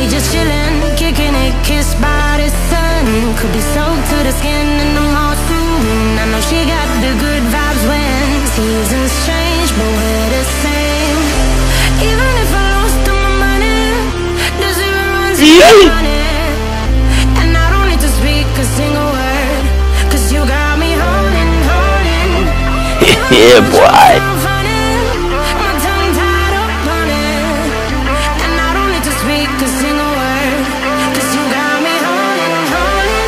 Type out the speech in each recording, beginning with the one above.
just chillin', kicking it, kissed by the sun. Could be soaked to the skin in the mall soon. I know she got the good vibes when seasons change, but we're the same. Even if I lost all my money, the zero runs deep on it. And I don't need to speak a single word, 'cause you got me holding, holding. Yeah, boy. My tongue tied up on it. And I don't need to speak a single word, 'cause you got me holding, holding.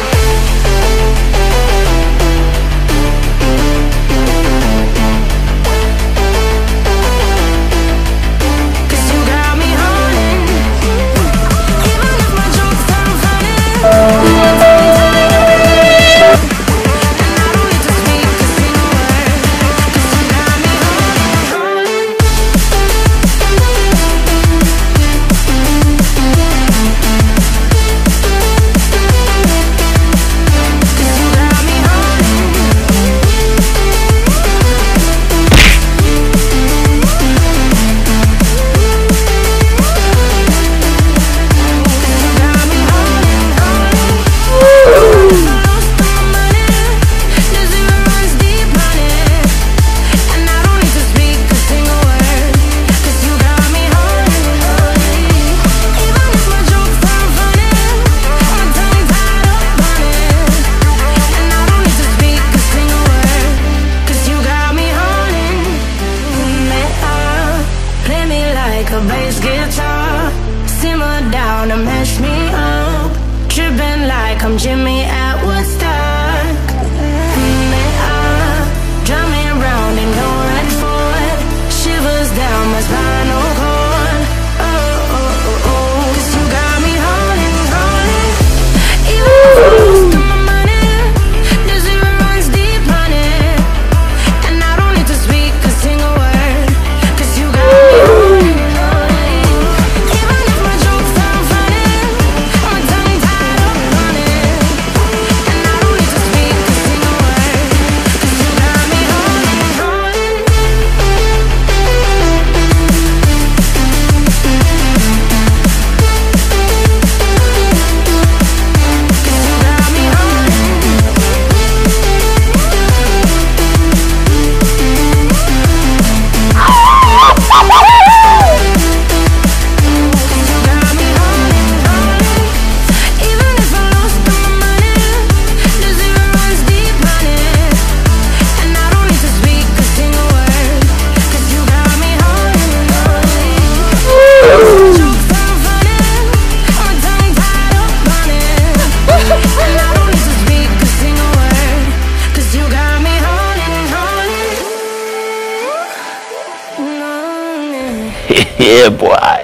Cause you got me holding. Even if my jokes sound funny, my tongue tied up. And I don't need to speak a single word, 'cause you got me holding, holding. Cause you got me holding. Got me holding, holding. Lost all my money, the zero runs deep on it. And I don't need to speak a single word, 'cause you got me holding, holding. Even if my jokes sound funny, my tongue tied up on it. And I don't need to speak a single word, 'cause you got me holding. Play me like a bass guitar, simmer down and mash me up, tripping like I'm Jimmy at Woodstock. Drive me around and go right forward, shivers down my spinal cord. Oh, oh, oh, oh. 'Cause you got me holding, holding. Even if I lost all my money, the zero runs deep on it. And I don't need to speak a single word, 'cause you got me holding, holding. Even if my jokes sound funny, my tongue tied up on it. And I don't need to speak a single word, 'cause you got me holding, holding. Cause you got me holding. Cause you got me holding, holding. Even if I lost all my money, the zero runs deep on it. And I don't need to speak a single word, 'cause you got me holding, holding. Jokes sound funny, my tongue tied up on it. And I don't need to speak a single word, 'cause you got me holding, holding. Yeah, boy.